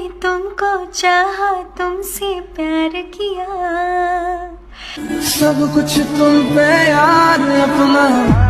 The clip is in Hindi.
तुमको चाहा, तुमसे प्यार किया, सब कुछ तुम पे यार अपना